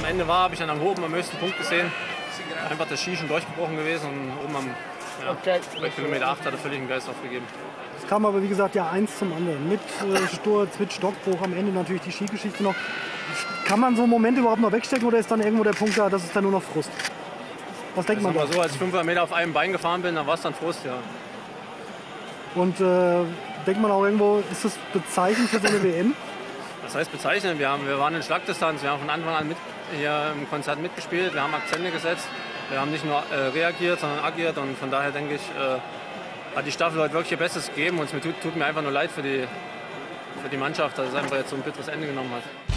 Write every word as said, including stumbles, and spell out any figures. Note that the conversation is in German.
Ende war, habe ich dann am oben am höchsten Punkt gesehen. Einfach das Ski schon durchgebrochen gewesen und oben am ja, bei Kilometer acht hat er völlig den Geist aufgegeben. Es kam aber wie gesagt ja eins zum anderen. Mit äh, Sturz, mit Stockbruch, am Ende natürlich die Skigeschichte noch. Kann man so einen Moment überhaupt noch wegstecken oder ist dann irgendwo der Punkt da, das ist dann nur noch Frust? Was denkt man da? So, als ich fünfhundert Meter auf einem Bein gefahren bin, dann war es dann Frust, ja. Und äh, denkt man auch irgendwo, ist das bezeichnend für so eine W M? Das heißt bezeichnen, wir, haben, wir waren in Schlagdistanz, wir haben von Anfang an mit, hier im Konzert mitgespielt, wir haben Akzente gesetzt, wir haben nicht nur äh, reagiert, sondern agiert und von daher denke ich, äh, hat die Staffel heute wirklich ihr Bestes gegeben und es tut, tut mir einfach nur leid für die, für die Mannschaft, dass es einfach jetzt so ein bitteres Ende genommen hat.